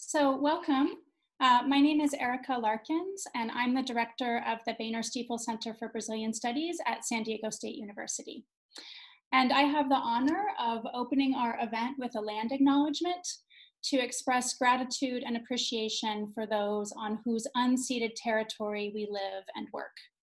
So welcome. My name is Erica Larkins, and I'm the director of the Boehner Stiefel Center for Brazilian Studies at San Diego State University. And I have the honor of opening our event with a land acknowledgement to express gratitude and appreciation for those on whose unceded territory we live and work.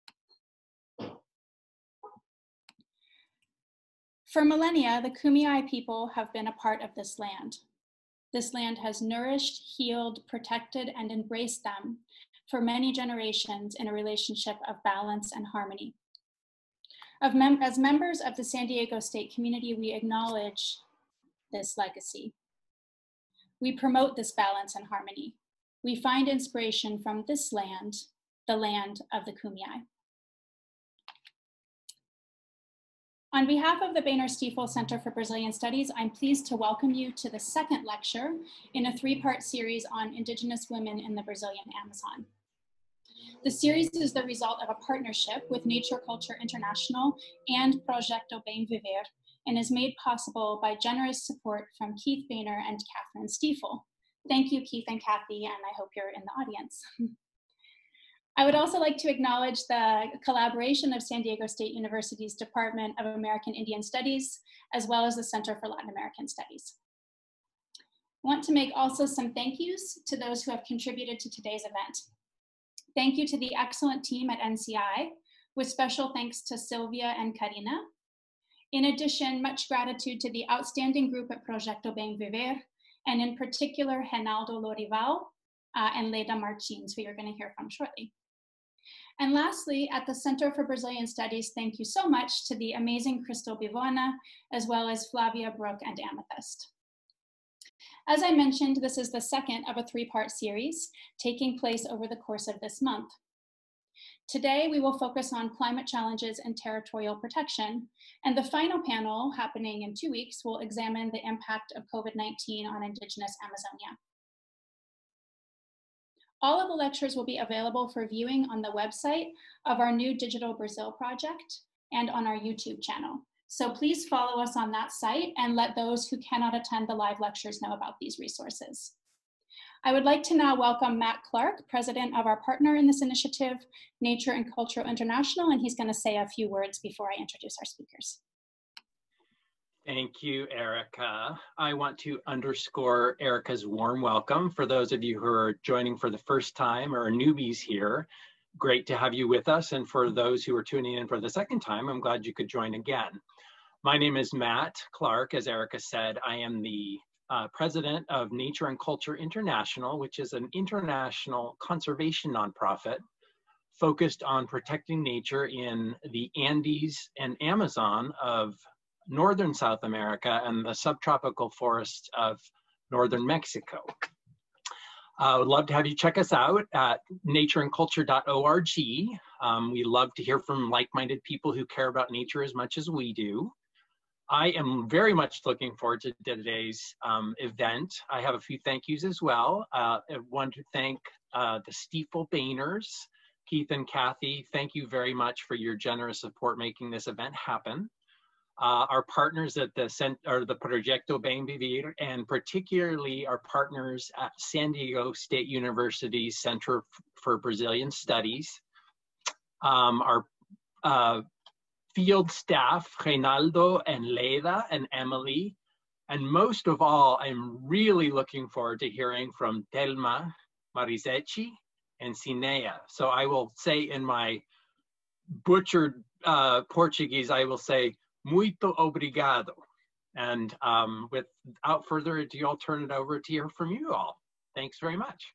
For millennia, the Kumeyaay people have been a part of this land. This land has nourished, healed, protected, and embraced them for many generations in a relationship of balance and harmony. As members of the San Diego State community, we acknowledge this legacy. We promote this balance and harmony. We find inspiration from this land, the land of the Kumeyaay. On behalf of the Boehner Stiefel Center for Brazilian Studies, I'm pleased to welcome you to the second lecture in a three-part series on Indigenous women in the Brazilian Amazon. The series is the result of a partnership with Nature Culture International and Projeto Bem Viver, and is made possible by generous support from Keith Boehner and Catherine Stiefel. Thank you, Keith and Kathy, and I hope you're in the audience. I would also like to acknowledge the collaboration of San Diego State University's Department of American Indian Studies, as well as the Center for Latin American Studies. I want to make also some thank yous to those who have contributed to today's event. Thank you to the excellent team at NCI, with special thanks to Sylvia and Karina. In addition, much gratitude to the outstanding group at Projeto Bem Viver, and in particular, Reinaldo Lorival and Leda Martins, who you're going to hear from shortly. And lastly, at the Center for Brazilian Studies, thank you so much to the amazing Crystal Bivona, as well as Flavia, Brooke, and Amethyst. As I mentioned, this is the second of a three-part series taking place over the course of this month. Today, we will focus on climate challenges and territorial protection, and the final panel, happening in 2 weeks, will examine the impact of COVID-19 on Indigenous Amazonia. All of the lectures will be available for viewing on the website of our new Digital Brazil project and on our YouTube channel. So please follow us on that site and let those who cannot attend the live lectures know about these resources. I would like to now welcome Matt Clark, president of our partner in this initiative, Nature and Culture International, and he's going to say a few words before I introduce our speakers. Thank you, Erica. I want to underscore Erica's warm welcome for those of you who are joining for the first time or are newbies here. Great to have you with us. And for those who are tuning in for the second time, I'm glad you could join again. My name is Matt Clark. As Erica said, I am the president of Nature and Culture International, which is an international conservation nonprofit focused on protecting nature in the Andes and Amazon of northern South America and the subtropical forests of northern Mexico. I would love to have you check us out at natureandculture.org. We love to hear from like-minded people who care about nature as much as we do. I am very much looking forward to today's event. I have a few thank yous as well. I want to thank the Stiefel Boehners, Keith and Kathy. Thank you very much for your generous support making this event happen. Our partners at the Projeto Bem Viver, and particularly our partners at San Diego State University's Center for Brazilian Studies. Our field staff, Reinaldo and Leda and Emily. And most of all, I'm really looking forward to hearing from Thelma, Marizetti, and Sinea. So I will say in my butchered Portuguese, I will say, muito obrigado. And without further ado, I'll turn it over to hear from you all. Thanks very much.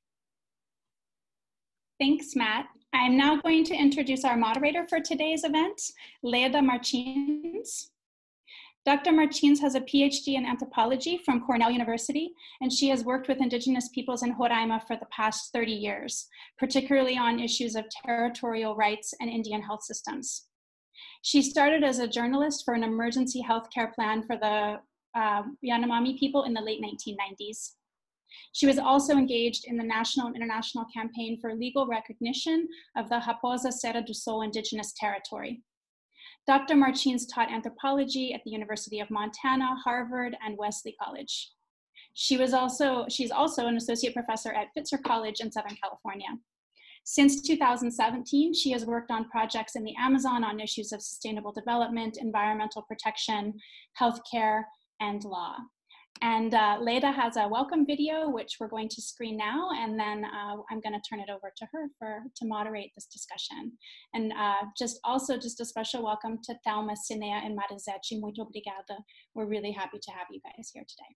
Thanks, Matt. I'm now going to introduce our moderator for today's event, Leda Martins. Dr. Martins has a PhD in anthropology from Cornell University, and she has worked with Indigenous peoples in Roraima for the past 30 years, particularly on issues of territorial rights and Indian health systems. She started as a journalist for an emergency healthcare plan for the Yanomami people in the late 1990s. She was also engaged in the national and international campaign for legal recognition of the Raposa Serra do Sol Indigenous Territory. Dr. Martins taught anthropology at the University of Montana, Harvard, and Wesley College. She's also an associate professor at Pitzer College in Southern California. Since 2017, she has worked on projects in the Amazon on issues of sustainable development, environmental protection, healthcare, and law. And Leda has a welcome video, which we're going to screen now, and then I'm going to turn it over to her to moderate this discussion. And just a special welcome to Thelma, Sinea, and Marizete. Muito obrigada. We're really happy to have you guys here today.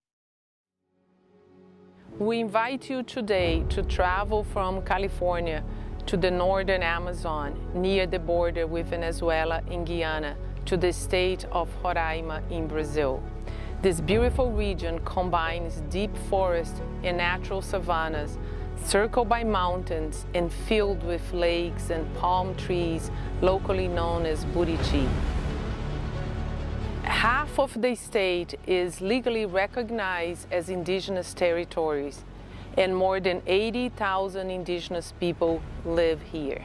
We invite you today to travel from California to the northern Amazon, near the border with Venezuela and Guyana, to the state of Roraima in Brazil. This beautiful region combines deep forest and natural savannas, circled by mountains and filled with lakes and palm trees, locally known as Buriti. Half of the state is legally recognized as indigenous territories, and more than 80,000 indigenous people live here.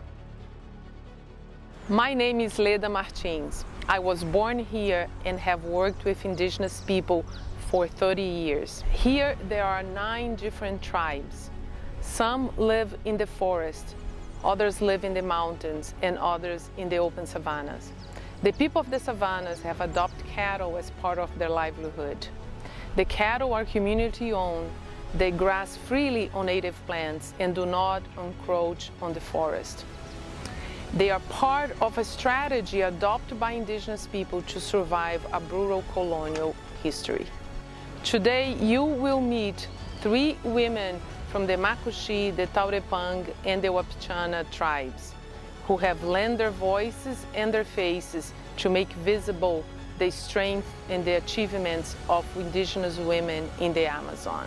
My name is Leda Martins. I was born here and have worked with indigenous people for 30 years. Here there are 9 different tribes. Some live in the forest, others live in the mountains, and others in the open savannas. The people of the savannas have adopted cattle as part of their livelihood. The cattle are community-owned. They graze freely on native plants and do not encroach on the forest. They are part of a strategy adopted by indigenous people to survive a brutal colonial history. Today, you will meet 3 women from the Macuxi, the Taurepang, and the Wapichana tribes, who have lent their voices and their faces to make visible the strength and the achievements of indigenous women in the Amazon.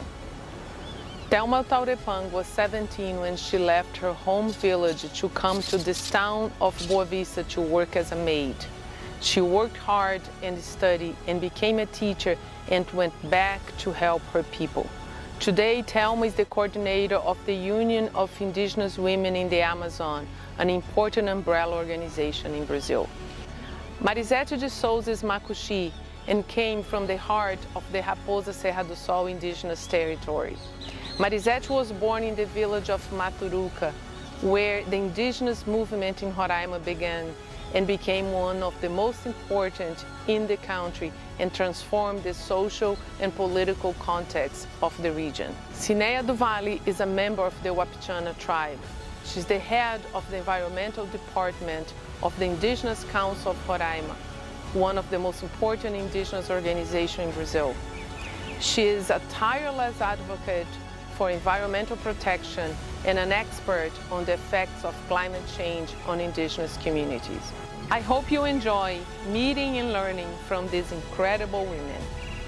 Thelma Taurepang was 17 when she left her home village to come to this town of Boa Vista to work as a maid. She worked hard and studied and became a teacher and went back to help her people. Today, Thelma is the coordinator of the Union of Indigenous Women in the Amazon, an important umbrella organization in Brazil. Marizete de Souza is Macuxi and came from the heart of the Raposa Serra do Sol indigenous territory. Marizete was born in the village of Maturuca, where the indigenous movement in Roraima began and became one of the most important in the country and transformed the social and political context of the region. Sinea do Vale is a member of the Wapichana tribe. She's the head of the environmental department of the Indigenous Council of Roraima, one of the most important indigenous organizations in Brazil. She is a tireless advocate for environmental protection and an expert on the effects of climate change on indigenous communities. I hope you enjoy meeting and learning from these incredible women.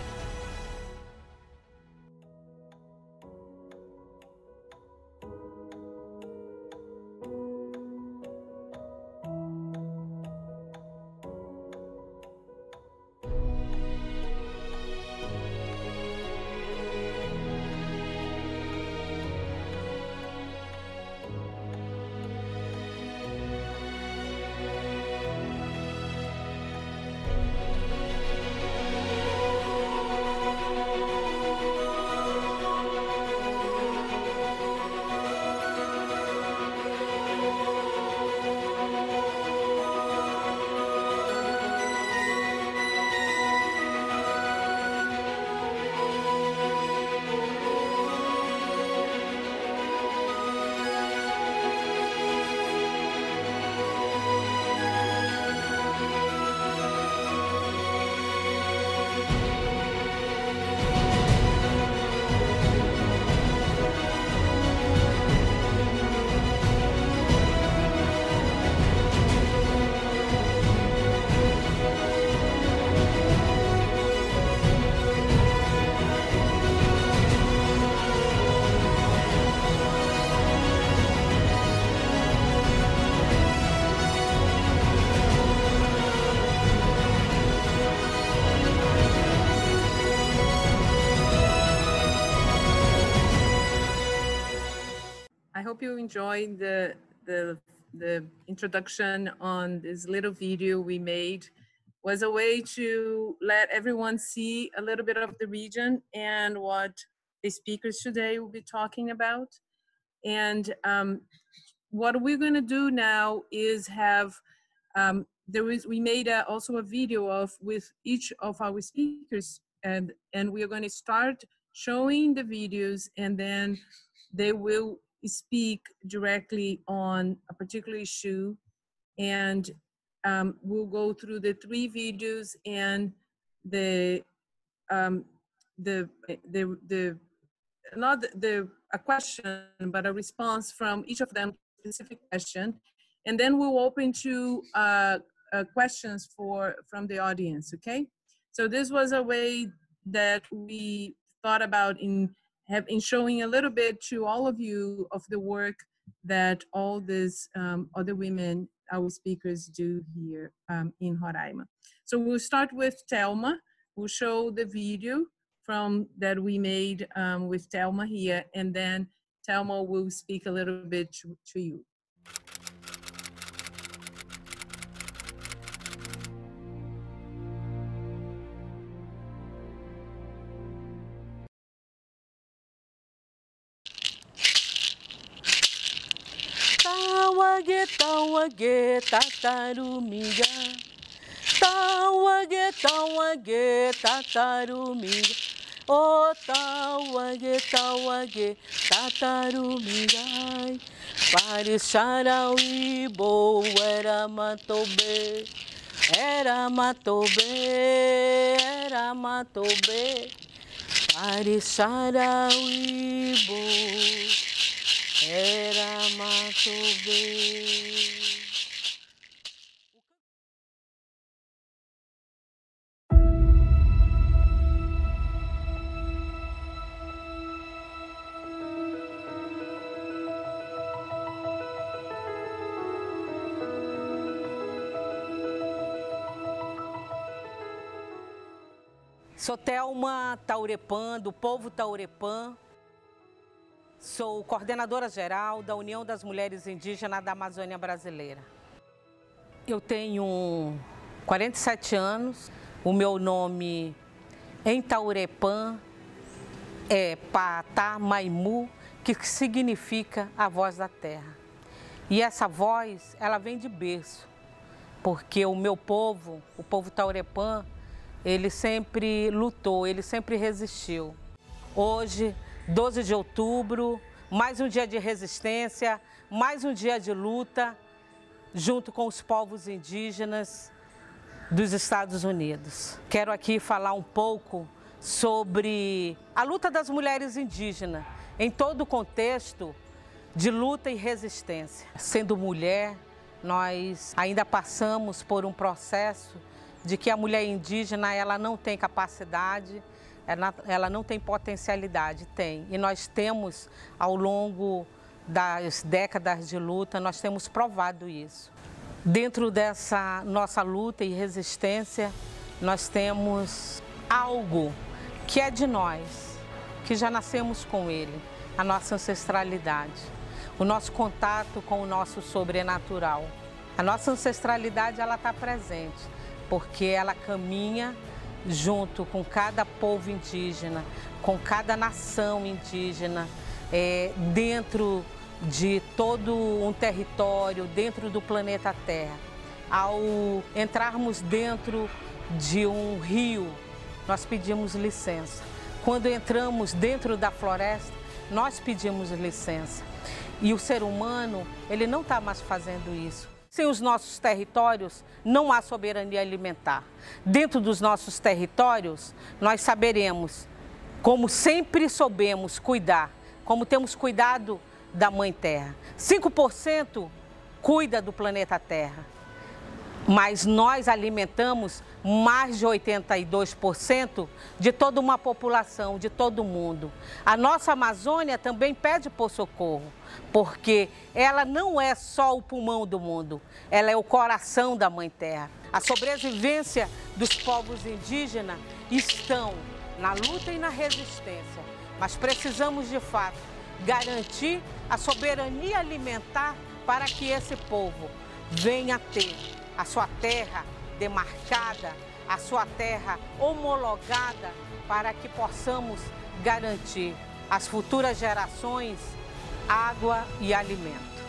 I hope you enjoyed the introduction on this little video we made was a way to let everyone see a little bit of the region and what the speakers today will be talking about. And what we're going to do now is have, we made also a video with each of our speakers, and we are going to start showing the videos, and then they will speak directly on a particular issue. And we'll go through the 3 videos and not a question, but a response from each of them, specific question. And then we'll open to questions from the audience, okay? So this was a way that we thought about in showing a little bit to all of you of the work that all these other women, our speakers, do here in Roraima. So we'll start with Thelma. We'll show the video that we made with Thelma here, and then Thelma will speak a little bit to you. Tawage, tatarumiga. Tawage, tatarumiga. Oh, tawage, tatarumiga. Parisharaui, bo, era matobe. Era matobe. Parisharaui, bo. Era matobe. Sou Thelma Taurepã, do povo Taurepã. Sou coordenadora geral da União das Mulheres Indígenas da Amazônia Brasileira. Eu tenho 47 anos, o meu nome em Taurepã é Patá Maimu, que significa a voz da terra. E essa voz, ela vem de berço, porque o meu povo, o povo Taurepã, ele sempre lutou, ele sempre resistiu. Hoje, 12 de outubro, mais um dia de resistência, mais um dia de luta, junto com os povos indígenas dos Estados Unidos. Quero aqui falar um pouco sobre a luta das mulheres indígenas, em todo o contexto de luta e resistência. Sendo mulher, nós ainda passamos por um processo de que a mulher indígena, ela não tem capacidade, ela não tem potencialidade, tem. E nós temos, ao longo das décadas de luta, nós temos provado isso. Dentro dessa nossa luta e resistência, nós temos algo que é de nós, que já nascemos com ele, a nossa ancestralidade, o nosso contato com o nosso sobrenatural. A nossa ancestralidade, ela está presente, porque ela caminha junto com cada povo indígena, com cada nação indígena, dentro de todo um território, dentro do planeta Terra. Ao entrarmos dentro de um rio, nós pedimos licença. Quando entramos dentro da floresta, nós pedimos licença. E o ser humano, ele não está mais fazendo isso. Sem os nossos territórios, não há soberania alimentar. Dentro dos nossos territórios, nós saberemos, como sempre soubemos cuidar, como temos cuidado da Mãe Terra. 5% cuida do planeta Terra, mas nós alimentamos mais de 82% de toda uma população, de todo mundo. A nossa Amazônia também pede por socorro, porque ela não é só o pulmão do mundo, ela é o coração da Mãe Terra. A sobrevivência dos povos indígenas estão na luta e na resistência, mas precisamos de fato garantir a soberania alimentar para que esse povo venha ter a sua terra demarcada, a sua terra homologada, para que possamos garantir às futuras gerações água e alimento.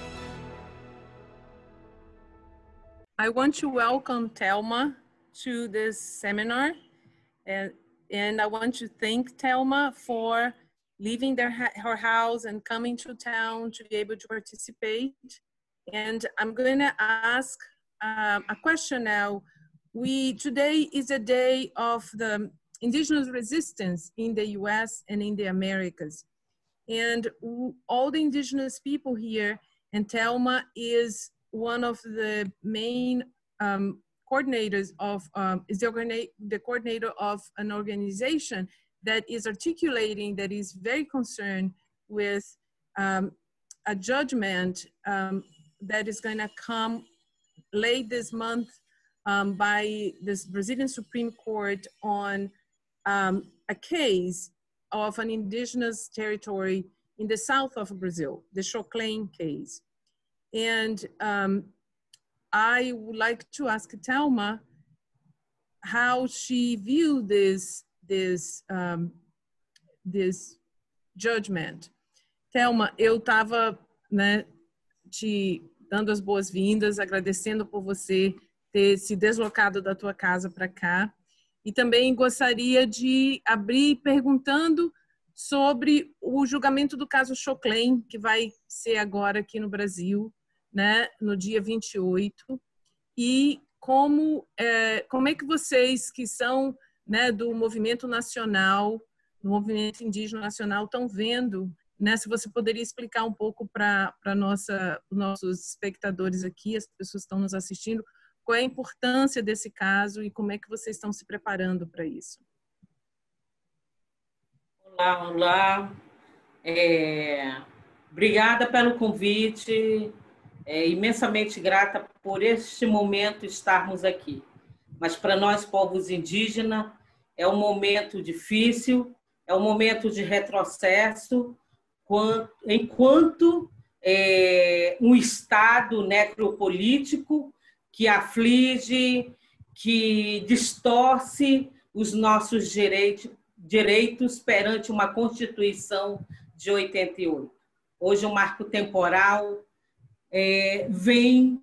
I want to welcome Thelma to this seminar, and I want to thank Thelma for leaving her house and coming to town to be able to participate. And I'm going to ask a question now. Today is a day of the indigenous resistance in the US and in the Americas. And all the indigenous people here, and Thelma is one of the main coordinators of, is the coordinator of an organization that is articulating, that is very concerned with a judgment that is going to come late this month by this Brazilian Supreme Court on a case of an indigenous territory in the south of Brazil, the Choclen case. And I would like to ask Thelma how she viewed this judgment. Thelma, eu estava, né, te dando as boas-vindas, agradecendo por você ter se deslocado da tua casa para cá. E também gostaria de abrir perguntando sobre o julgamento do caso Choclen, que vai ser agora aqui no Brasil, né, no dia 28. E como é que vocês que são, né, do movimento nacional, do movimento indígena nacional, estão vendo, né? Se você poderia explicar um pouco para os nossos espectadores aqui, as pessoas que estão nos assistindo, qual é a importância desse caso e como é que vocês estão se preparando para isso? Olá, olá. Obrigada pelo convite. Imensamente grata por este momento estarmos aqui. Mas para nós, povos indígenas, é um momento difícil, é um momento de retrocesso, enquanto um Estado necropolítico que aflige, que distorce os nossos direitos perante uma Constituição de 88. Hoje, o marco temporal vem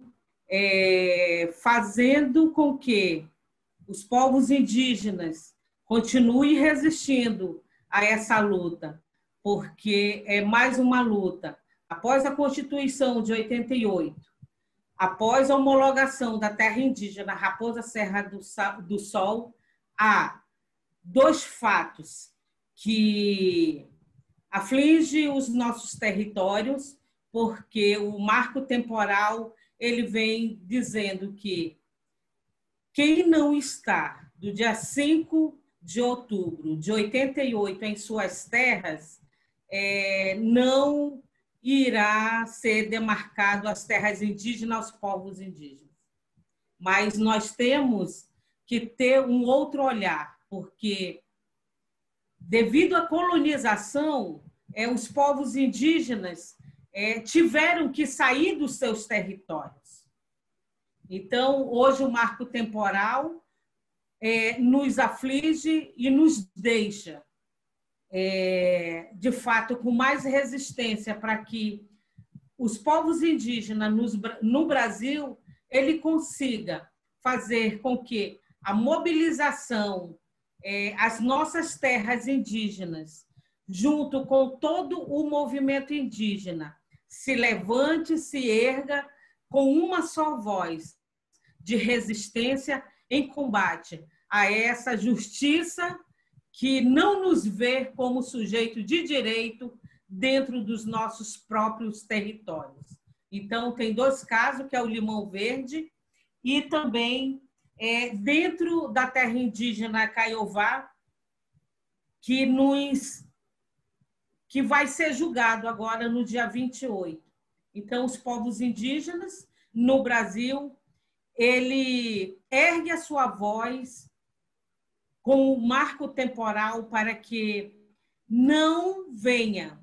fazendo com que os povos indígenas continuem resistindo a essa luta, porque é mais uma luta. Após a Constituição de 88, após a homologação da terra indígena Raposa Serra do Sol, há dois fatos que afligem os nossos territórios, porque o marco temporal ele vem dizendo que quem não está do dia 5 de outubro de 88 em suas terras não irá ser demarcado as terras indígenas aos povos indígenas. Mas nós temos que ter um outro olhar, porque devido à colonização, os povos indígenas tiveram que sair dos seus territórios. Então, hoje o marco temporal nos aflige e nos deixa, de fato, com mais resistência para que os povos indígenas no Brasil ele consiga fazer com que a mobilização, as nossas terras indígenas, junto com todo o movimento indígena, se levante, se erga com uma só voz de resistência em combate a essa justiça que não nos vê como sujeito de direito dentro dos nossos próprios territórios. Então, tem dois casos, que é o Limão Verde e também dentro da terra indígena Caiová, que vai ser julgado agora no dia 28. Então, os povos indígenas no Brasil, ele ergue a sua voz com o marco temporal para que não venha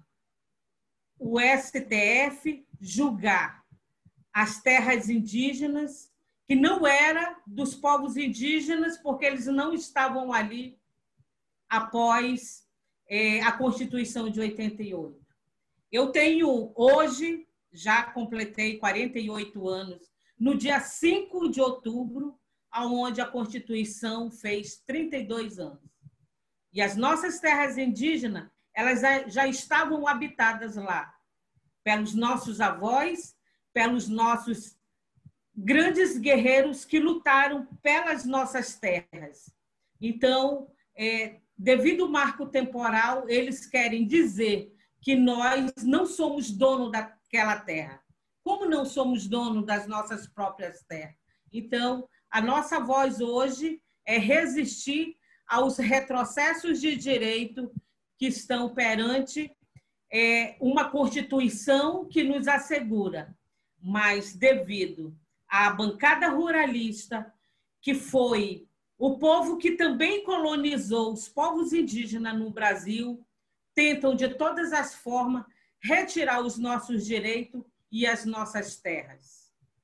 o STF julgar as terras indígenas que não era dos povos indígenas, porque eles não estavam ali após a Constituição de 88. Eu tenho hoje, já completei 48 anos, no dia 5 de outubro, onde a Constituição fez 32 anos. E as nossas terras indígenas, elas já estavam habitadas lá, pelos nossos avós, pelos nossos grandes guerreiros que lutaram pelas nossas terras. Então, devido ao marco temporal, eles querem dizer que nós não somos dono daquela terra. Como não somos dono das nossas próprias terras? Então, a nossa voz hoje é resistir aos retrocessos de direito que estão perante uma Constituição que nos assegura, mas devido à bancada ruralista, que foi o povo que também colonizou os povos indígenas no Brasil, tentam de todas as formas retirar os nossos direitos e as nossas terras.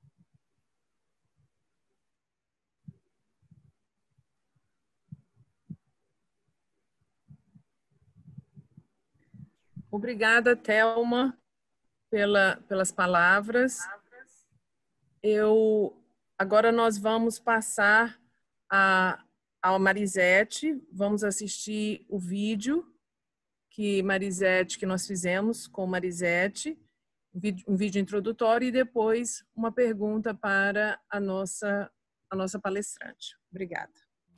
Obrigada, Thelma, pelas palavras. Agora nós vamos passar a Marisete, vamos assistir o vídeo que nós fizemos com Marisete, um vídeo introdutório e depois uma pergunta para a nossa palestrante. Obrigada.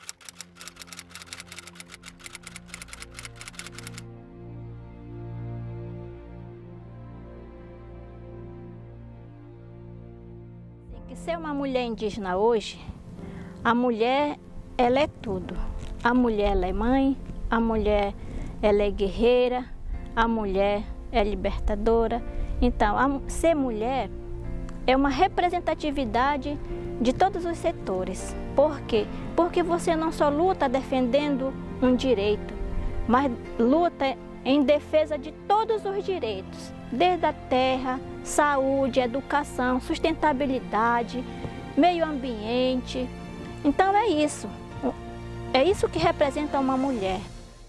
Ser uma mulher indígena hoje, a mulher, ela é tudo. A mulher, ela é mãe, a mulher, ela é guerreira, a mulher é libertadora. Então, ser mulher é uma representatividade de todos os setores. Por quê? Porque você não só luta defendendo um direito, mas luta em defesa de todos os direitos, desde a terra, saúde, educação, sustentabilidade, meio ambiente. Então é isso que representa uma mulher.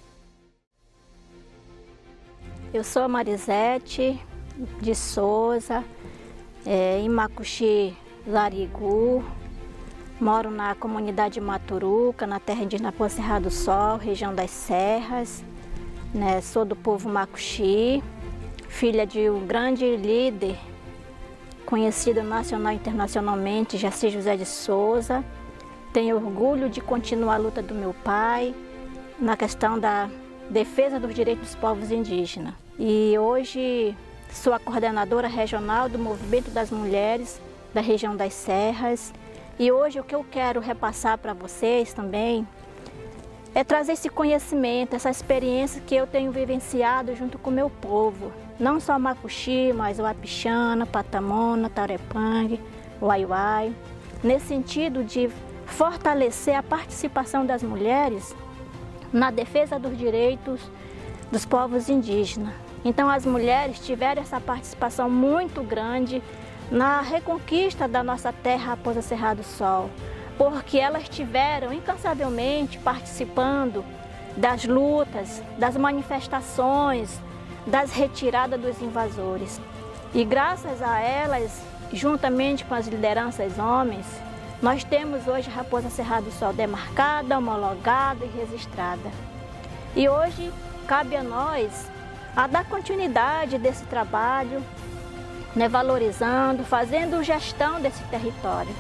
Eu sou a Marisete de Souza, em Macuxi, Larigu, moro na comunidade Maturuca, na terra indígena Pô Serra do Sol, região das Serras, né? Sou do povo Macuxi, filha de um grande líder, conhecido nacional e internacionalmente, Jaci José de Souza. Tenho orgulho de continuar a luta do meu pai na questão da defesa dos direitos dos povos indígenas. E hoje sou a coordenadora regional do Movimento das Mulheres da região das Serras. E hoje o que eu quero repassar para vocês também é trazer esse conhecimento, essa experiência que eu tenho vivenciado junto com o meu povo. Não só Macuxi, mas o Apixana, Patamona, Tarepangue, Uaiuai, nesse sentido de fortalecer a participação das mulheres na defesa dos direitos dos povos indígenas. Então as mulheres tiveram essa participação muito grande na reconquista da nossa terra Raposa Serra do Sol, porque elas estiveram incansavelmente participando das lutas, das manifestações, das retiradas dos invasores. E graças a elas, juntamente com as lideranças homens, nós temos hoje Raposa Serra do Sol demarcada, homologada e registrada. E hoje cabe a nós a dar continuidade desse trabalho, né, valorizando, fazendo gestão desse território.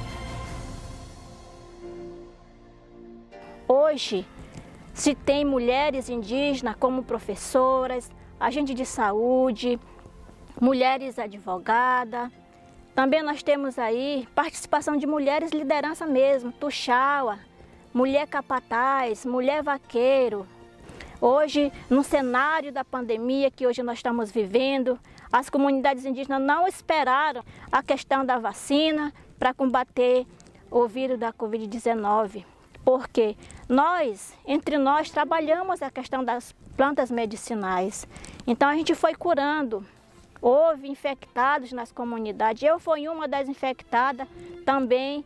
Hoje se tem mulheres indígenas como professoras, agentes de saúde, mulheres advogadas. Também nós temos aí participação de mulheres liderança mesmo, tuxaua, mulher capataz, mulher vaqueiro. Hoje, no cenário da pandemia que hoje nós estamos vivendo, as comunidades indígenas não esperaram a questão da vacina para combater o vírus da Covid-19, porque entre nós, trabalhamos a questão das plantas medicinais. Então a gente foi curando. Houve infectados nas comunidades. Eu fui uma das infectadas também.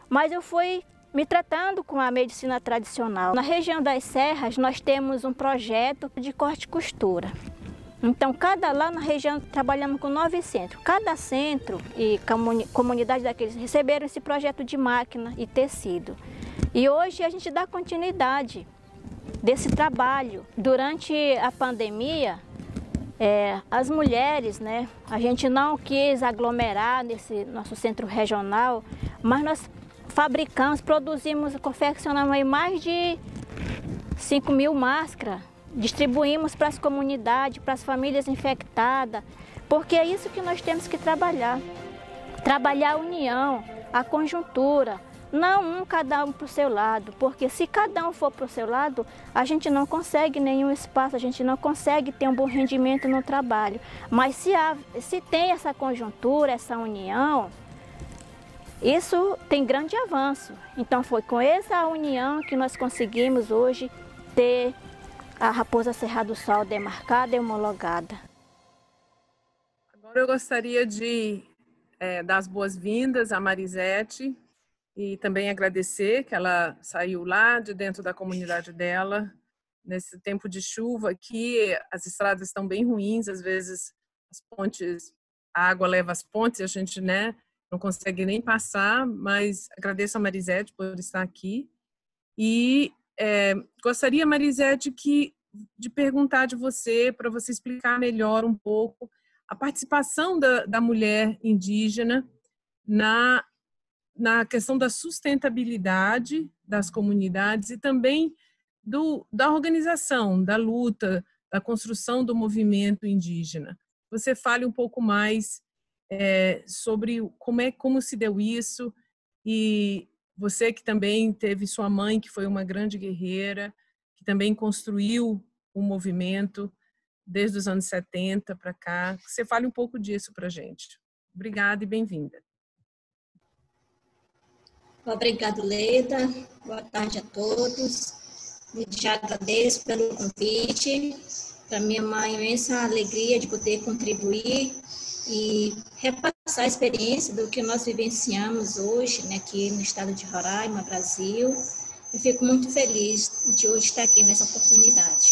mas eu fui me tratando com a medicina tradicional. Na região das Serras, nós temos um projeto de corte e costura. Então, lá na região, trabalhamos com 9 centros. Cada centro e comunidade daqueles receberam esse projeto de máquina e tecido. E hoje a gente dá continuidade desse trabalho. Durante a pandemia, as mulheres, né, a gente não quis aglomerar nesse nosso centro regional, mas nós fabricamos, produzimos, confeccionamos aí mais de 5.000 máscaras, distribuímos para as comunidades, para as famílias infectadas, porque é isso que nós temos que trabalhar. Trabalhar a união, a conjuntura, não cada um para o seu lado, porque se cada um for para o seu lado, a gente não consegue nenhum espaço, a gente não consegue ter um bom rendimento no trabalho. Mas se tem essa conjuntura, essa união, isso tem grande avanço. Então foi com essa união que nós conseguimos hoje ter a Raposa Serra do Sol demarcada e homologada. Agora eu gostaria de dar as boas-vindas à Marisete e também agradecer que ela saiu lá de dentro da comunidade dela. Nesse tempo de chuva aqui, as estradas estão bem ruins, às vezes as pontes, a água leva as pontes e a gente, né, não consegue nem passar, mas agradeço a Marisete por estar aqui. E gostaria, Marisete, de perguntar de você, para você explicar melhor um pouco a participação da mulher indígena na questão da sustentabilidade das comunidades e também da organização, da luta, da construção do movimento indígena. Você fale um pouco mais sobre como se deu isso, e você que também teve sua mãe, que foi uma grande guerreira, que também construiu o movimento desde os anos 70 para cá. Você fale um pouco disso para a gente. Obrigada e bem-vinda. Obrigada, Leda. Boa tarde a todos. Já agradeço pelo convite. Para mim é uma imensa alegria de poder contribuir e repassar a experiência do que nós vivenciamos hoje, né, aqui no estado de Roraima, Brasil. Eu fico muito feliz de hoje estar aqui nessa oportunidade.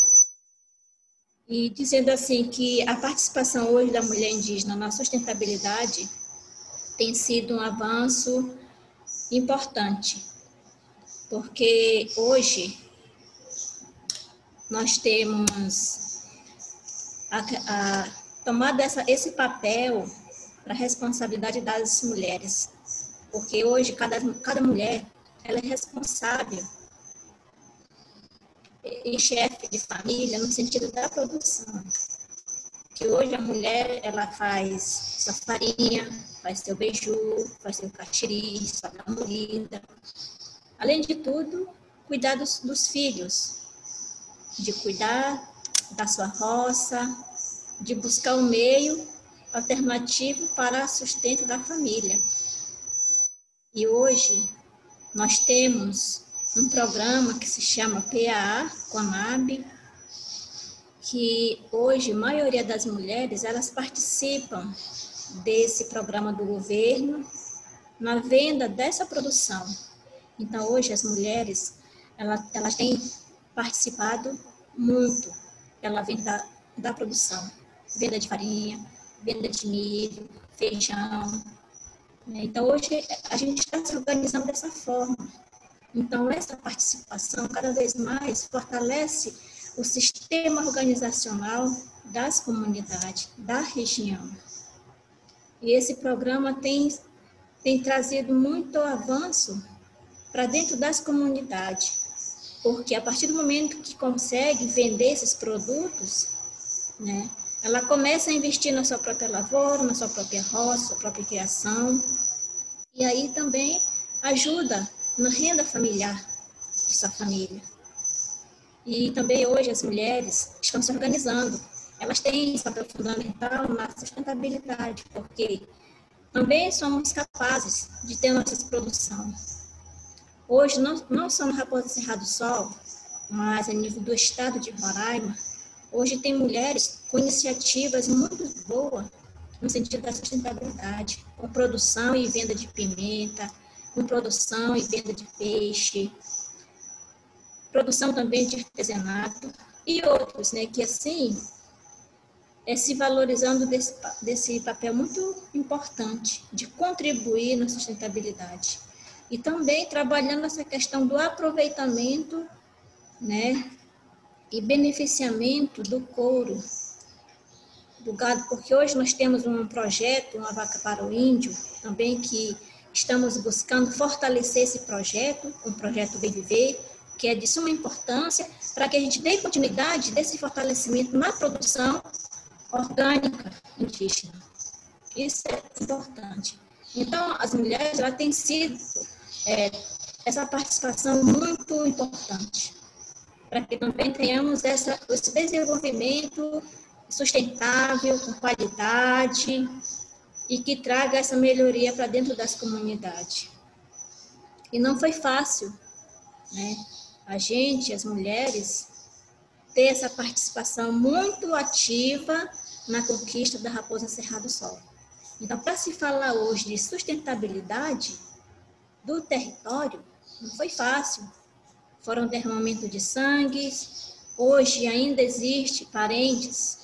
E dizendo assim que a participação hoje da mulher indígena na sustentabilidade tem sido um avanço importante, porque hoje nós temos tomado esse papel para a responsabilidade das mulheres, porque hoje cada mulher ela é responsável e chefe de família no sentido da produção. Que hoje a mulher ela faz sua farinha, faz seu beiju, faz seu caxiri, sua moída. Além de tudo, cuidar dos filhos, de cuidar da sua roça, de buscar um meio alternativo para o sustento da família. E hoje nós temos um programa que se chama PAA, Conab, que hoje a maioria das mulheres elas participam desse programa do governo na venda dessa produção. Então hoje as mulheres elas têm participado muito pela venda da produção, venda de farinha, venda de milho, feijão. Então hoje a gente está se organizando dessa forma. Então essa participação cada vez mais fortalece o sistema organizacional das comunidades, da região. E esse programa tem trazido muito avanço para dentro das comunidades, porque a partir do momento que consegue vender esses produtos, né, ela começa a investir na sua própria lavoura, na sua própria roça, sua própria criação, e aí também ajuda na renda familiar de sua família. E também hoje as mulheres estão se organizando. Elas têm esse papel fundamental na sustentabilidade, porque também somos capazes de ter nossa produção. Hoje, não só no Raposa Serra do Sol, mas a nível do estado de Roraima, hoje tem mulheres com iniciativas muito boas no sentido da sustentabilidade, com produção e venda de pimenta, com produção e venda de peixe, produção também de artesanato e outros, né, que assim, se valorizando desse papel muito importante de contribuir na sustentabilidade. E também trabalhando essa questão do aproveitamento, né, e beneficiamento do couro, do gado, porque hoje nós temos um projeto, uma vaca para o índio, também que estamos buscando fortalecer esse projeto, um projeto Bem Viver, que é de suma importância para que a gente dê continuidade desse fortalecimento na produção orgânica indígena. Isso é importante. Então, as mulheres, ela tem sido essa participação muito importante, para que também tenhamos esse desenvolvimento sustentável, com qualidade, e que traga essa melhoria para dentro das comunidades. E não foi fácil, né? A gente, as mulheres, ter essa participação muito ativa na conquista da Raposa Serra do Sol. Então, para se falar hoje de sustentabilidade do território, não foi fácil. Foram derramamentos de sangue, hoje ainda existe parentes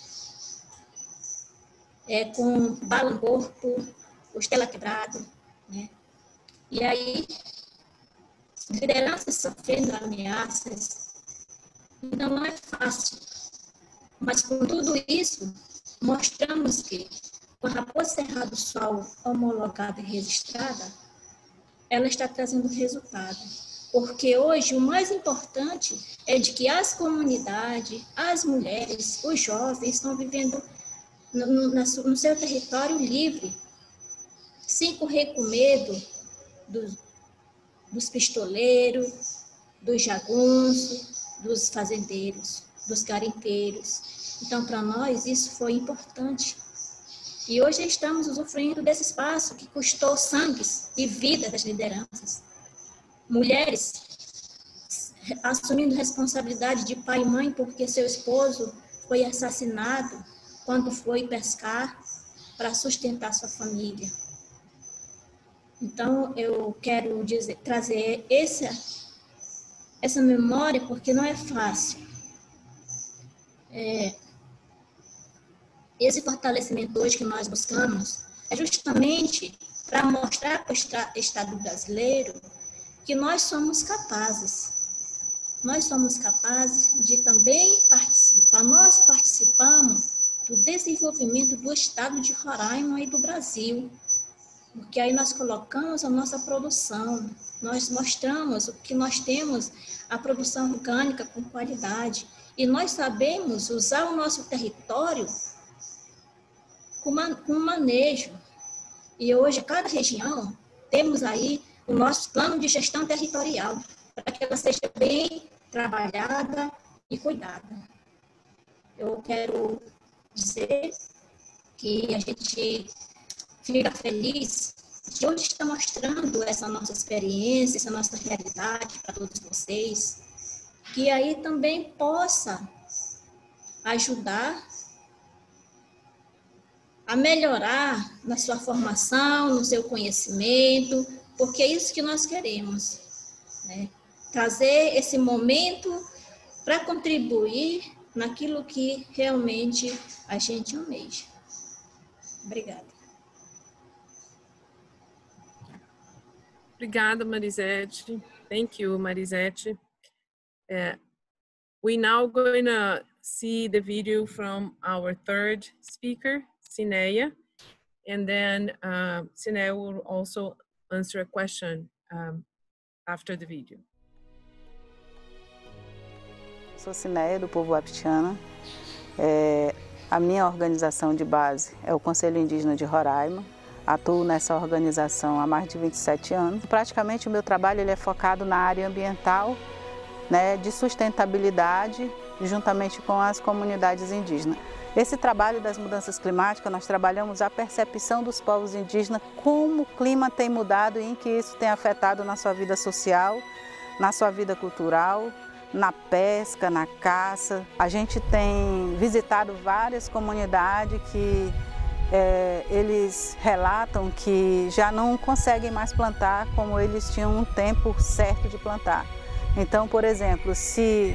com bala no corpo, costela quebrada, né? E aí, lideranças sofrendo ameaças. Então, não é fácil. Mas, com tudo isso, mostramos que, com a Raposa Serra do Sol homologada e registrada, ela está trazendo resultado. Porque hoje o mais importante é de que as comunidades, as mulheres, os jovens estão vivendo no seu território livre, sem correr com medo dos pistoleiros, dos jagunços, dos fazendeiros, dos garimpeiros. Então, para nós, isso foi importante. E hoje estamos usufruindo desse espaço que custou sangue e vida das lideranças. Mulheres assumindo responsabilidade de pai e mãe porque seu esposo foi assassinado quando foi pescar para sustentar sua família. Então, eu quero trazer essa memória porque não é fácil. Esse fortalecimento hoje que nós buscamos é justamente para mostrar para o Estado brasileiro que nós somos capazes. Nós somos capazes de também participar. Nós participamos do desenvolvimento do Estado de Roraima e do Brasil, porque aí nós colocamos a nossa produção, nós mostramos o que nós temos, a produção orgânica com qualidade, e nós sabemos usar o nosso território com manejo. E hoje, cada região, temos aí o nosso plano de gestão territorial, para que ela seja bem trabalhada e cuidada. Eu quero dizer que a gente fica feliz de hoje estar mostrando essa nossa experiência, essa nossa realidade para todos vocês, que aí também possa ajudar a melhorar na sua formação, no seu conhecimento, porque é isso que nós queremos, né? Trazer esse momento para contribuir naquilo que realmente a gente almeja. Obrigada. Obrigada, Marisete. Thank you, Marisete. We now going to see the video from our third speaker, Cineia, and then Cineia will also answer a question after the video. Sou Cineia, do povo Wapixana. A minha organização de base é o Conselho Indígena de Roraima. Atuo nessa organização há mais de 27 anos. Praticamente o meu trabalho ele é focado na área ambiental, né, de sustentabilidade, juntamente com as comunidades indígenas. Esse trabalho das mudanças climáticas, nós trabalhamos a percepção dos povos indígenas, como o clima tem mudado e em que isso tem afetado na sua vida social, na sua vida cultural, na pesca, na caça. A gente tem visitado várias comunidades que eles relatam que já não conseguem mais plantar como eles tinham um tempo certo de plantar. Então, por exemplo, se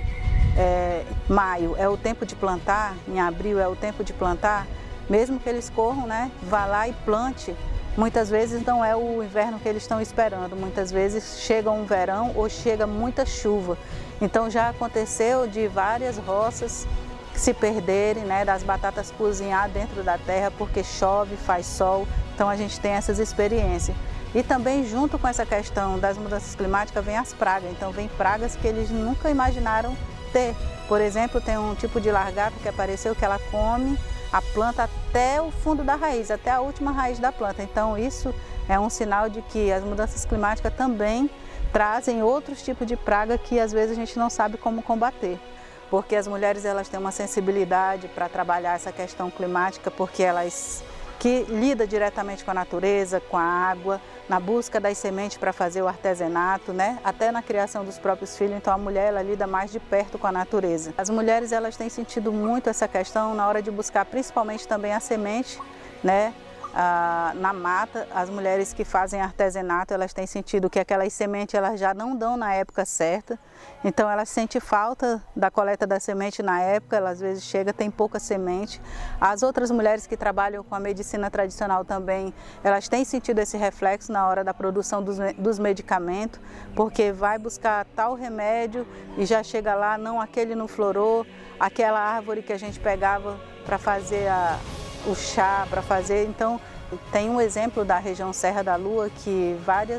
maio é o tempo de plantar, em abril é o tempo de plantar, mesmo que eles corram, né, vá lá e plante, muitas vezes não é o inverno que eles estão esperando, muitas vezes chega um verão ou chega muita chuva. Então já aconteceu de várias roças se perderem, né, das batatas cozinhar dentro da terra porque chove, faz sol, então a gente tem essas experiências. E também junto com essa questão das mudanças climáticas vem as pragas, então vem pragas que eles nunca imaginaram ter. Por exemplo, tem um tipo de largata que apareceu que ela come a planta até o fundo da raiz, até a última raiz da planta. Então isso é um sinal de que as mudanças climáticas também trazem outros tipos de praga que às vezes a gente não sabe como combater. Porque as mulheres elas têm uma sensibilidade para trabalhar essa questão climática, porque elas que lidam diretamente com a natureza, com a água, na busca das sementes para fazer o artesanato, né? Até na criação dos próprios filhos, então a mulher ela lida mais de perto com a natureza. As mulheres elas têm sentido muito essa questão na hora de buscar principalmente também a semente, né? Na mata, as mulheres que fazem artesanato, elas têm sentido que aquelas sementes elas já não dão na época certa, então elas sentem falta da coleta da semente na época, elas às vezes chega, tem pouca semente. As outras mulheres que trabalham com a medicina tradicional também, elas têm sentido esse reflexo na hora da produção dos medicamentos, porque vai buscar tal remédio e já chega lá, não, aquele não florou, aquela árvore que a gente pegava para fazer o chá, para fazer. Então, tem um exemplo da região Serra da Lua que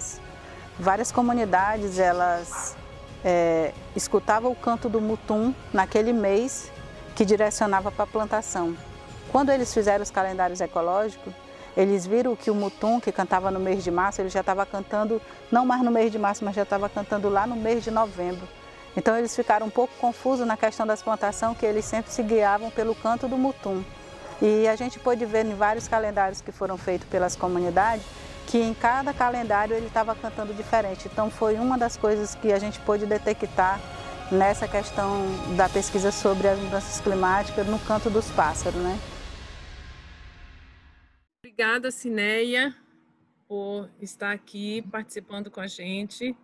várias comunidades, elas escutavam o canto do mutum naquele mês que direcionava para a plantação. Quando eles fizeram os calendários ecológicos, eles viram que o mutum, que cantava no mês de março, ele já estava cantando, não mais no mês de março, mas já estava cantando lá no mês de novembro. Então, eles ficaram um pouco confusos na questão das plantações, que eles sempre se guiavam pelo canto do mutum. E a gente pôde ver em vários calendários que foram feitos pelas comunidades que em cada calendário ele estava cantando diferente. Então foi uma das coisas que a gente pôde detectar nessa questão da pesquisa sobre as mudanças climáticas no canto dos pássaros, né? Obrigada, Cineia, por estar aqui participando com a gente.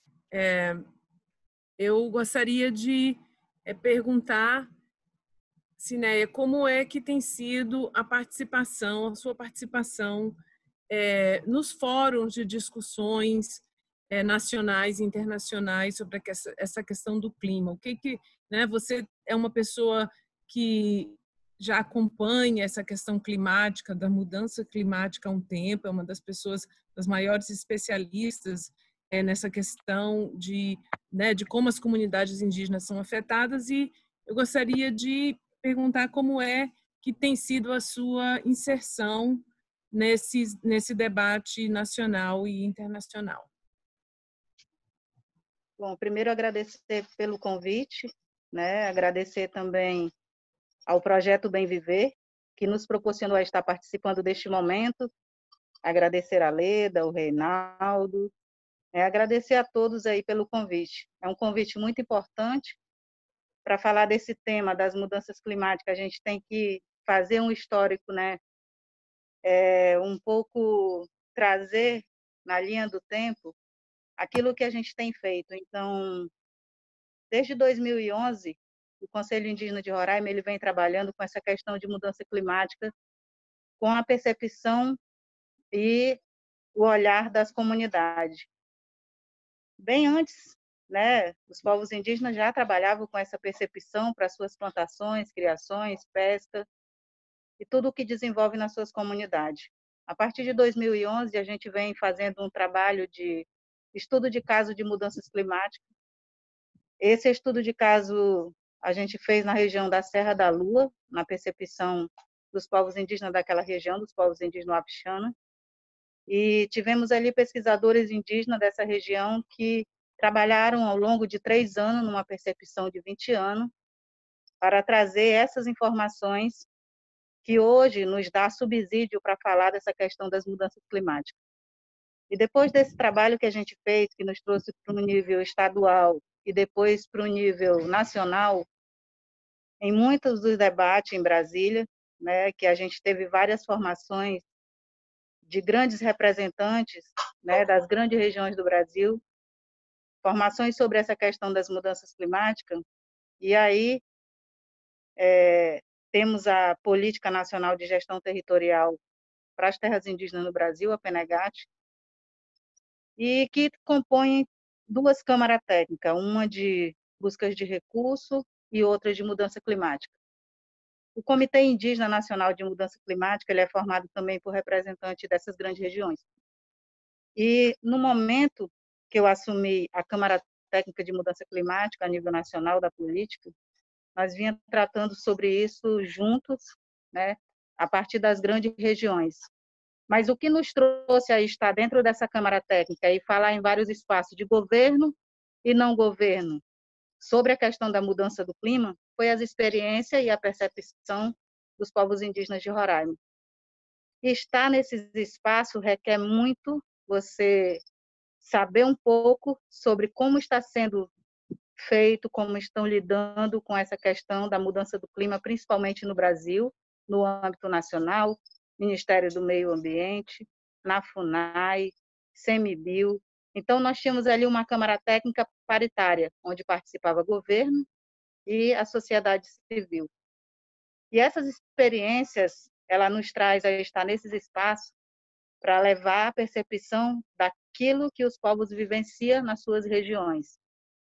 Eu gostaria de perguntar, Cineia, como é que tem sido a sua participação nos fóruns de discussões nacionais e internacionais sobre essa questão do clima? O que né, você é uma pessoa que já acompanha essa questão climática, da mudança climática há um tempo, é uma das pessoas, das maiores especialistas nessa questão de como as comunidades indígenas são afetadas, e eu gostaria de perguntar como é que tem sido a sua inserção nesse debate nacional e internacional. Bom, primeiro agradecer pelo convite, né? Agradecer também ao Projeto Bem Viver, que nos proporcionou estar participando deste momento. Agradecer a Leda, o Reinaldo, agradecer a todos aí pelo convite. É um convite muito importante para falar desse tema das mudanças climáticas. A gente tem que fazer um histórico, né? Um pouco trazer na linha do tempo aquilo que a gente tem feito. Então, desde 2011, o Conselho Indígena de Roraima ele vem trabalhando com essa questão de mudança climática, com a percepção e o olhar das comunidades. Bem antes, né, os povos indígenas já trabalhavam com essa percepção para suas plantações, criações, pesca e tudo o que desenvolve nas suas comunidades. A partir de 2011, a gente vem fazendo um trabalho de estudo de caso de mudanças climáticas. Esse estudo de caso a gente fez na região da Serra da Lua, na percepção dos povos indígenas daquela região, dos povos indígenas Wapixana. E tivemos ali pesquisadores indígenas dessa região que trabalharam ao longo de 3 anos, numa percepção de 20 anos, para trazer essas informações que hoje nos dá subsídio para falar dessa questão das mudanças climáticas. E depois desse trabalho que a gente fez, que nos trouxe para o nível estadual e depois para o nível nacional, em muitos dos debates em Brasília, né, que a gente teve várias formações de grandes representantes, né, das grandes regiões do Brasil, formações sobre essa questão das mudanças climáticas, e aí temos a Política Nacional de Gestão Territorial para as Terras Indígenas no Brasil, a PENEGAT, e que compõem duas câmaras técnicas, uma de buscas de recurso e outra de mudança climática. O Comitê Indígena Nacional de Mudança Climática ele é formado também por representantes dessas grandes regiões. E no momento que eu assumi a Câmara Técnica de Mudança Climática a nível nacional da política, nós vinha tratando sobre isso juntos, né, a partir das grandes regiões. Mas o que nos trouxe a estar dentro dessa Câmara Técnica e falar em vários espaços de governo e não governo sobre a questão da mudança do clima foi as experiências e a percepção dos povos indígenas de Roraima. E estar nesses espaços requer muito você saber um pouco sobre como está sendo feito, como estão lidando com essa questão da mudança do clima, principalmente no Brasil, no âmbito nacional, Ministério do Meio Ambiente, na FUNAI, CEMIBio. Então, nós tínhamos ali uma Câmara Técnica paritária, onde participava governo e a sociedade civil. E essas experiências, ela nos traz a estar nesses espaços para levar a percepção daquilo que os povos vivenciam nas suas regiões.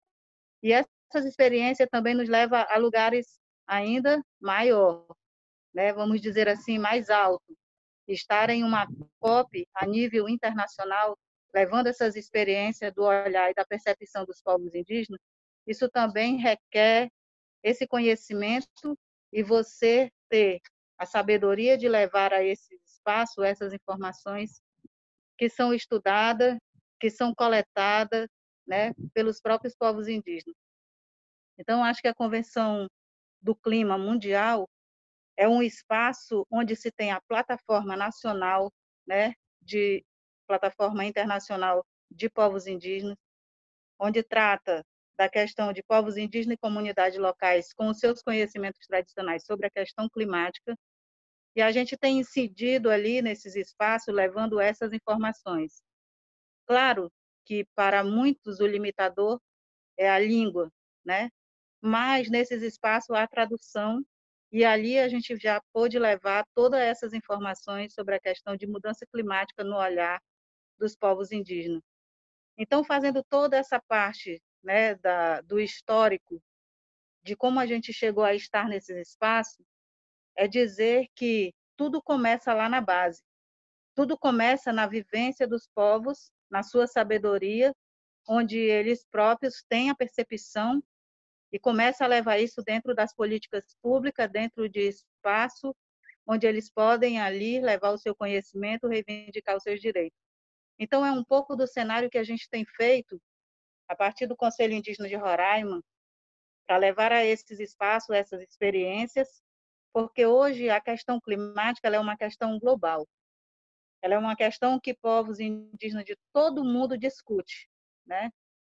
E essas experiências também nos levam a lugares ainda maior, né? Vamos dizer assim, mais alto. Estar em uma COP a nível internacional, levando essas experiências do olhar e da percepção dos povos indígenas, isso também requer esse conhecimento e você ter a sabedoria de levar a esse espaço essas informações que são estudadas, que são coletadas, né, pelos próprios povos indígenas. Então, acho que a Convenção do Clima Mundial é um espaço onde se tem a plataforma nacional, né, de plataforma internacional de povos indígenas, onde trata da questão de povos indígenas e comunidades locais com os seus conhecimentos tradicionais sobre a questão climática, e a gente tem incidido ali nesses espaços levando essas informações. Claro que para muitos o limitador é a língua, né? Mas nesses espaços há tradução e ali a gente já pôde levar todas essas informações sobre a questão de mudança climática no olhar dos povos indígenas. Então, fazendo toda essa parte, né, do histórico, de como a gente chegou a estar nesses espaços, é dizer que tudo começa lá na base. Tudo começa na vivência dos povos, na sua sabedoria, onde eles próprios têm a percepção e começa a levar isso dentro das políticas públicas, dentro de espaço onde eles podem ali levar o seu conhecimento, reivindicar os seus direitos. Então, é um pouco do cenário que a gente tem feito a partir do Conselho Indígena de Roraima, para levar a esses espaços, essas experiências, porque hoje a questão climática ela é uma questão global. Ela é uma questão que povos indígenas de todo mundo discutem, né?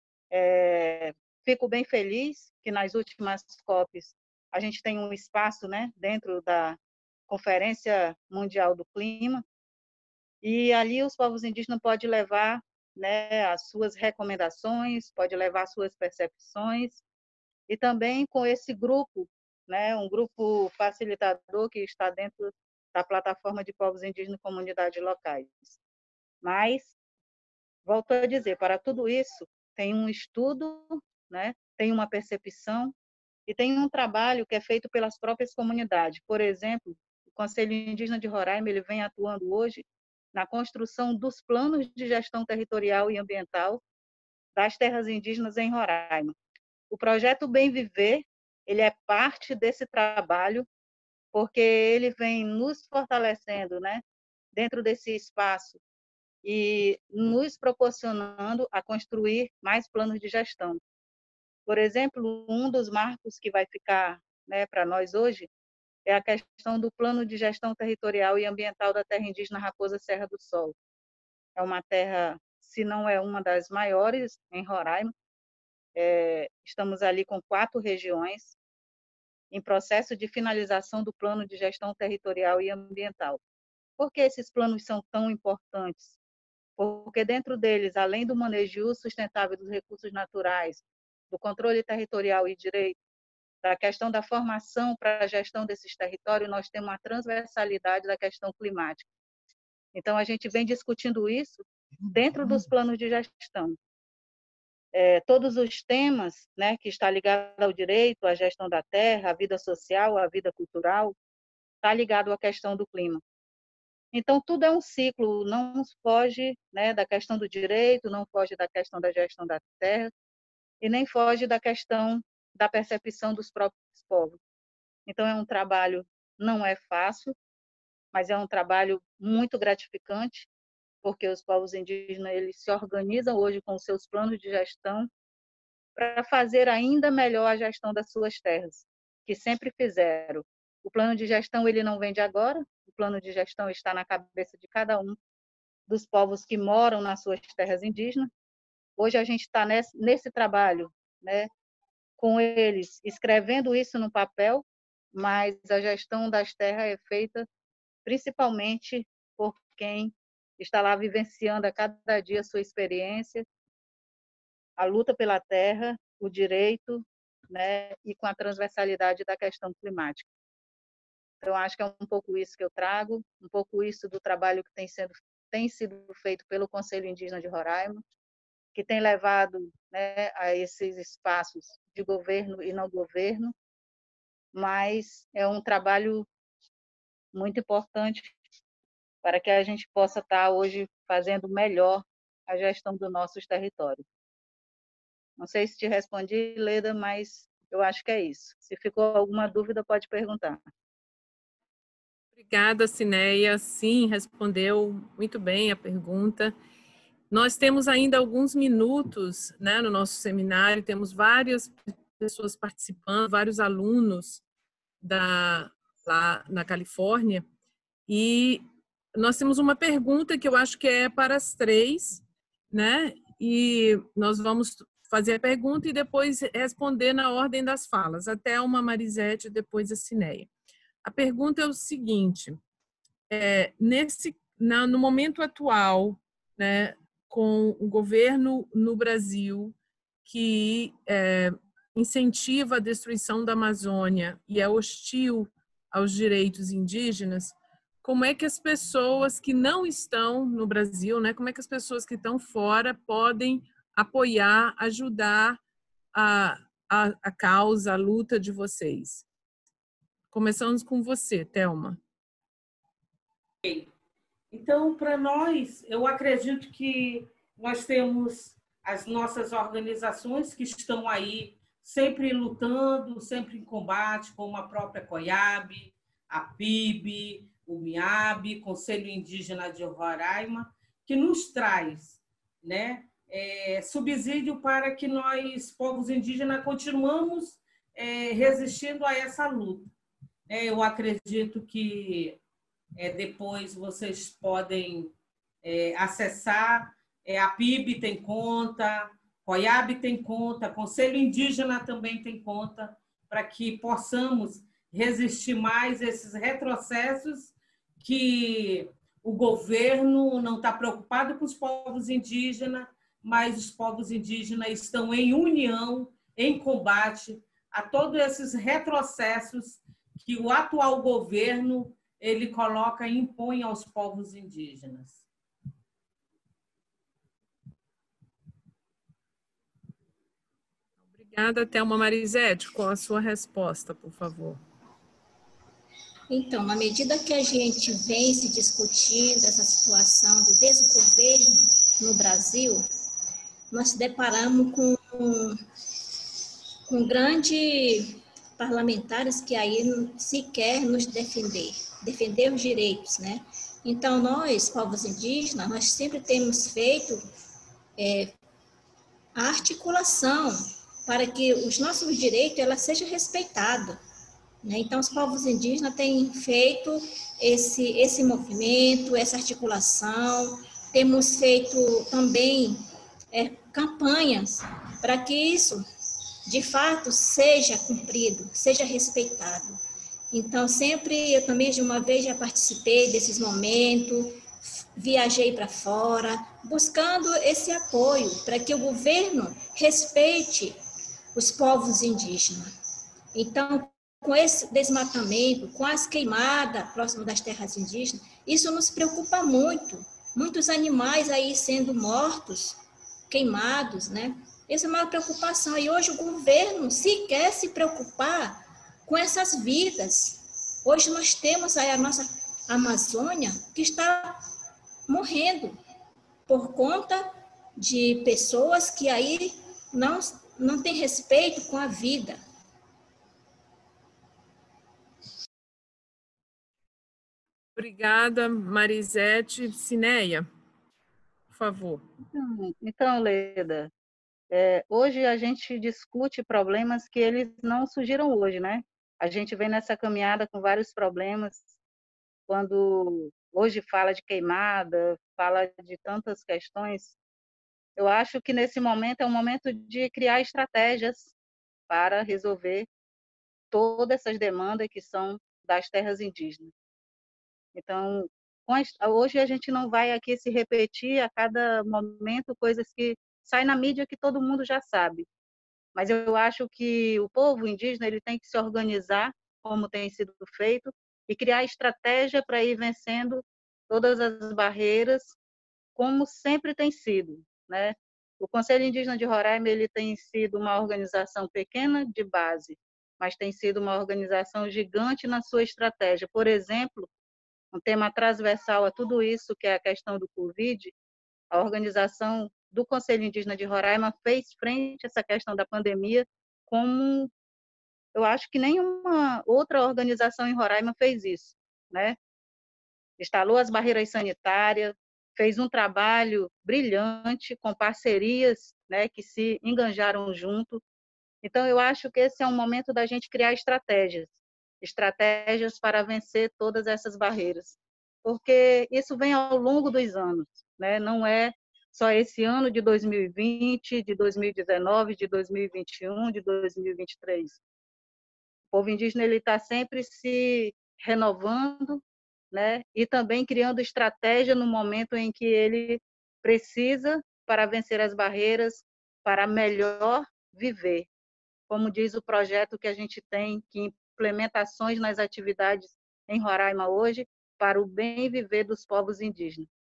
Fico bem feliz que nas últimas COPs a gente tem um espaço, né, dentro da Conferência Mundial do Clima, e ali os povos indígenas podem levar, né, as suas recomendações, pode levar as suas percepções, e também com esse grupo, né, um grupo facilitador que está dentro da plataforma de povos indígenas e comunidades locais. Mas, volto a dizer, para tudo isso, tem um estudo, né, tem uma percepção e tem um trabalho que é feito pelas próprias comunidades. Por exemplo, o Conselho Indígena de Roraima ele vem atuando hoje na construção dos planos de gestão territorial e ambiental das terras indígenas em Roraima. O projeto Bem Viver, ele é parte desse trabalho, porque ele vem nos fortalecendo, né, dentro desse espaço e nos proporcionando a construir mais planos de gestão. Por exemplo, um dos marcos que vai ficar, né, para nós hoje é a questão do plano de gestão territorial e ambiental da terra indígena Raposa Serra do Sol. É uma terra, se não é uma das maiores em Roraima, estamos ali com 4 regiões, em processo de finalização do Plano de Gestão Territorial e Ambiental. Por que esses planos são tão importantes? Porque dentro deles, além do manejo e uso sustentável dos recursos naturais, do controle territorial e direito, da questão da formação para a gestão desses territórios, nós temos uma transversalidade da questão climática. Então, a gente vem discutindo isso dentro dos planos de gestão. Todos os temas, né, que está ligado ao direito, à gestão da terra, à vida social, à vida cultural, está ligado à questão do clima. Então, tudo é um ciclo, não foge, né, da questão do direito, não foge da questão da gestão da terra, e nem foge da questão da percepção dos próprios povos. Então, é um trabalho, não é fácil, mas é um trabalho muito gratificante, porque os povos indígenas eles se organizam hoje com seus planos de gestão para fazer ainda melhor a gestão das suas terras, que sempre fizeram. O plano de gestão ele não vem de agora, o plano de gestão está na cabeça de cada um dos povos que moram nas suas terras indígenas. Hoje a gente está nesse trabalho, né, com eles, escrevendo isso no papel, mas a gestão das terras é feita principalmente por quem está lá vivenciando a cada dia a sua experiência, a luta pela terra, o direito, né, e com a transversalidade da questão climática. Então, acho que é um pouco isso que eu trago, um pouco isso do trabalho que tem sido feito pelo Conselho Indígena de Roraima, que tem levado, né, a esses espaços de governo e não governo, mas é um trabalho muito importante para que a gente possa estar hoje fazendo melhor a gestão dos nossos territórios. Não sei se te respondi, Leda, mas eu acho que é isso. Se ficou alguma dúvida, pode perguntar. Obrigada, Cineia. Sim, respondeu muito bem a pergunta. Nós temos ainda alguns minutos, né, no nosso seminário, temos várias pessoas participando, vários alunos lá na Califórnia, e nós temos uma pergunta que eu acho que é para as três, né? E nós vamos fazer a pergunta e depois responder na ordem das falas, até uma Marisete e depois a Cineia. A pergunta é o seguinte, no momento atual, né, com o governo no Brasil que incentiva a destruição da Amazônia e é hostil aos direitos indígenas, como é que as pessoas que não estão no Brasil, né, como é que as pessoas que estão fora podem apoiar, ajudar a causa, a luta de vocês? Começamos com você, Thelma. Então, para nós, eu acredito que nós temos as nossas organizações que estão aí sempre lutando, sempre em combate, como a própria COIAB, a PIB, o MIAB, Conselho Indígena de Roraima, que nos traz, né, subsídio para que nós, povos indígenas, continuamos resistindo a essa luta. Eu acredito que depois vocês podem acessar, a PIB tem conta, COIAB tem conta, Conselho Indígena também tem conta, para que possamos resistir mais a esses retrocessos que o governo não está preocupado com os povos indígenas, mas os povos indígenas estão em união, em combate a todos esses retrocessos que o atual governo ele coloca e impõe aos povos indígenas. Obrigada, Thelma. Marisete, qual a sua resposta, por favor? Então, na medida que a gente vem se discutindo essa situação do desgoverno no Brasil, nós se deparamos com grandes parlamentares que aí sequer nos defender os direitos, né? Então, nós, povos indígenas, nós sempre temos feito a articulação para que os nossos direitos ela seja respeitados, né? Então, os povos indígenas têm feito esse movimento, essa articulação, temos feito também campanhas para que isso de fato, seja cumprido, seja respeitado. Então, sempre, eu também, de uma vez, já participei desses momentos, viajei para fora, buscando esse apoio para que o governo respeite os povos indígenas. Então, com esse desmatamento, com as queimadas próximo das terras indígenas, isso nos preocupa muito. Muitos animais aí sendo mortos, queimados, né? Essa é a maior preocupação. E hoje o governo sequer se preocupar com essas vidas. Hoje nós temos aí a nossa Amazônia que está morrendo por conta de pessoas que aí não têm respeito com a vida. Obrigada, Marisete. Cineia, por favor. Então, Leda, hoje a gente discute problemas que eles não surgiram hoje, né? A gente vem nessa caminhada com vários problemas, quando hoje fala de queimada, fala de tantas questões. Eu acho que nesse momento é um momento de criar estratégias para resolver todas essas demandas que são das terras indígenas. Então, hoje a gente não vai aqui se repetir a cada momento coisas que saem na mídia que todo mundo já sabe. Mas eu acho que o povo indígena ele tem que se organizar, como tem sido feito, e criar estratégia para ir vencendo todas as barreiras, como sempre tem sido, né? O Conselho Indígena de Roraima ele tem sido uma organização pequena de base, mas tem sido uma organização gigante na sua estratégia. Por exemplo, um tema transversal a tudo isso, que é a questão do Covid, a organização do Conselho Indígena de Roraima fez frente a essa questão da pandemia como eu acho que nenhuma outra organização em Roraima fez isso, né? Instalou as barreiras sanitárias, fez um trabalho brilhante com parcerias, né, que se enganjaram junto. Então, eu acho que esse é um momento da gente criar estratégias para vencer todas essas barreiras, porque isso vem ao longo dos anos, né? Não é só esse ano de 2020, de 2019, de 2021, de 2023. O povo indígena ele está sempre se renovando, né? E também criando estratégia no momento em que ele precisa para vencer as barreiras, para melhor viver. Como diz o projeto que a gente tem, que implementações nas atividades em Roraima hoje para o bem viver dos povos indígenas.